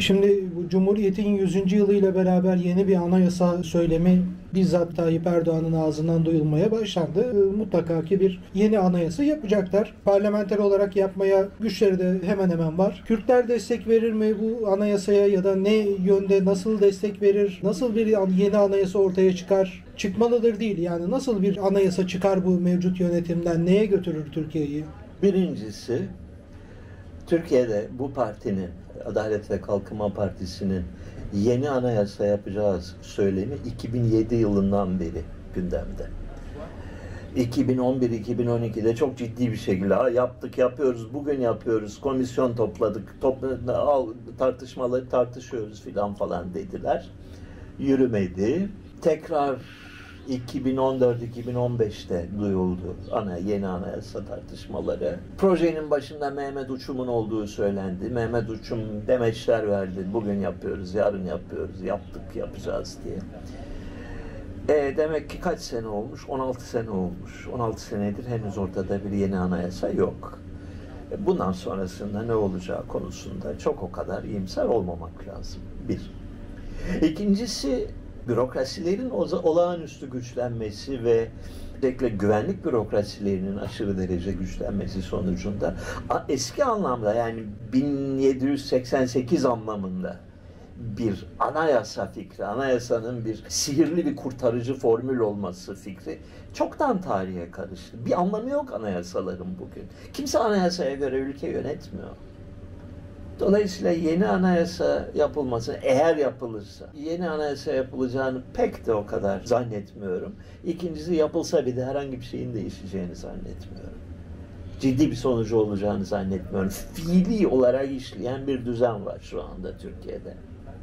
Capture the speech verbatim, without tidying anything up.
Şimdi bu Cumhuriyet'in yüzüncü yılıyla beraber yeni bir anayasa söylemi bizzat Tayyip Erdoğan'ın ağzından duyulmaya başlandı. Mutlaka ki bir yeni anayasa yapacaklar. Parlamenter olarak yapmaya güçleri de hemen hemen var. Kürtler destek verir mi bu anayasaya ya da ne yönde nasıl destek verir? Nasıl bir yeni anayasa ortaya çıkar? Çıkmalıdır değil. Yani nasıl bir anayasa çıkar bu mevcut yönetimden? Neye götürür Türkiye'yi? Birincisi, Türkiye'de bu partinin, Adalet ve Kalkınma Partisi'nin yeni anayasa yapacağız söylemi iki bin yedi yılından beri gündemde. iki bin on bir iki bin on ikide çok ciddi bir şekilde yaptık, yapıyoruz, bugün yapıyoruz, komisyon topladık, topla, al, tartışmaları tartışıyoruz filan falan dediler. Yürümedi. Tekrar iki bin on dört iki bin on beşte duyuldu ana yeni anayasa tartışmaları. Projenin başında Mehmet Uçum'un olduğu söylendi. Mehmet Uçum demeçler verdi. Bugün yapıyoruz, yarın yapıyoruz, yaptık, yapacağız diye. E, demek ki kaç sene olmuş? on altı sene olmuş. on altı senedir henüz ortada bir yeni anayasa yok. E, bundan sonrasında ne olacağı konusunda çok o kadar iyimser olmamak lazım. Bir. İkincisi, bürokrasilerin olağanüstü güçlenmesi ve özellikle güvenlik bürokrasilerinin aşırı derece güçlenmesi sonucunda eski anlamda yani bin yedi yüz seksen sekiz anlamında bir anayasa fikri, anayasanın bir sihirli bir kurtarıcı formül olması fikri çoktan tarihe karıştı. Bir anlamı yok anayasaların bugün. Kimse anayasaya göre ülke yönetmiyor. Dolayısıyla yeni anayasa yapılması, eğer yapılırsa, yeni anayasa yapılacağını pek de o kadar zannetmiyorum. İkincisi, yapılsa bir de herhangi bir şeyin değişeceğini zannetmiyorum. Ciddi bir sonucu olacağını zannetmiyorum. Fiili olarak işleyen bir düzen var şu anda Türkiye'de.